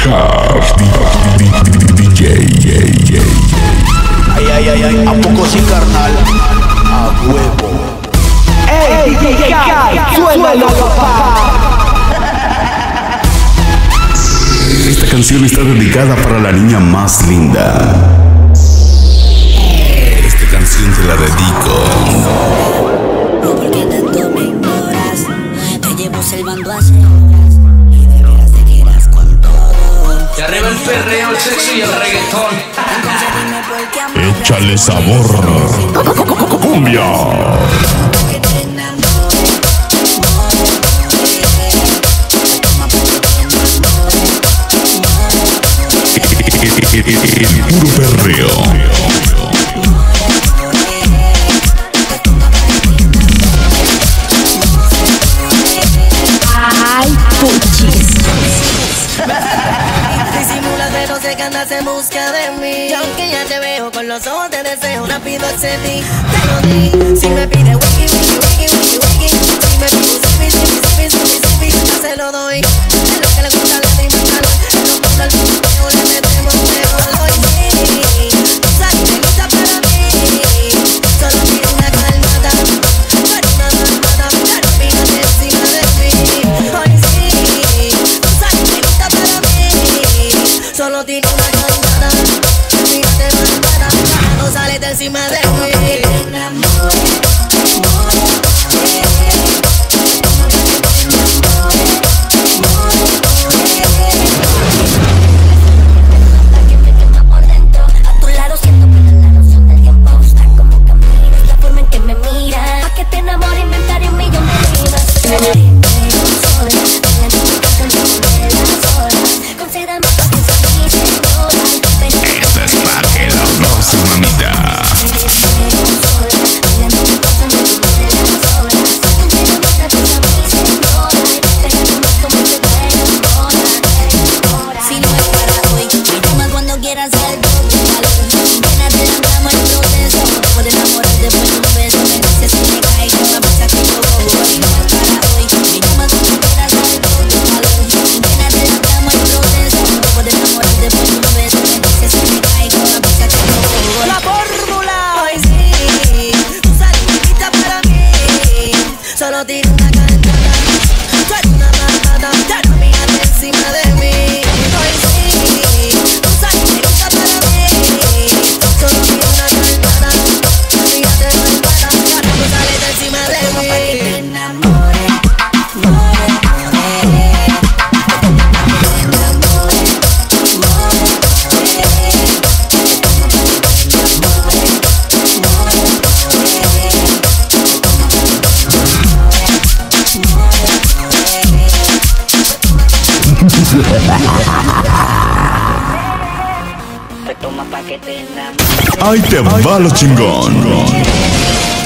DJ. Ay, ¿a poco sí, carnal? A huevo. ¡Ey, DJ Kai! ¡Suéltalo, papá! Esta canción está dedicada para la niña más linda. Esta canción te la dedico. ¿Por qué tanto me ignoras? Te llevo selvando hace horas y de veras te quedas con todo. Y arriba el perreo, el sexo y el reggaetón. Échale sabor. Cumbia. El puro perreo. Ay, puchis. Disimulas pero sé que andas en busca de mí. Y aunque ya te veo con los ojos de deseo, rápido accedí, te lo di. Si me pide wiki, si me pide sipi, se lo doy. Es lo que le gusta a la prima calor. No pasa el punto, le metemos mejor. Hoy sí, tú sabes que gusta para mí. Solo quiero una calmada, pero una malvada. Claro, mírate encima de mí. Hoy sí, tú sabes que gusta para mí. Solo tiro una calmada, mírate malvada. No sales de encima de mí. Te enamores, Esta es para que la goces, mamita. si no es para hoy, me llamas cuando quieras algo de calor. Llena de la cama el proceso, puedes enamorarte por un beso. Me dices si me cae con la pizza que yo voy. Si no es para hoy, me llamas cuando quieras algo de calor. Llena de la cama el proceso, puedes enamorarte por un beso. Me dices si me cae con la pizza que yo voy. La fórmula, hoy sí, tú sales lista para mí. Solo tiro una cantada, tú eres una malvada. Claro, mírate encima de mí. Hoy sí, tú sales lista para mí. Solo tiro una cantada, mírate malvada. Claro, tú sales de encima de mí. Te enamores, Ahí te va lo chingón.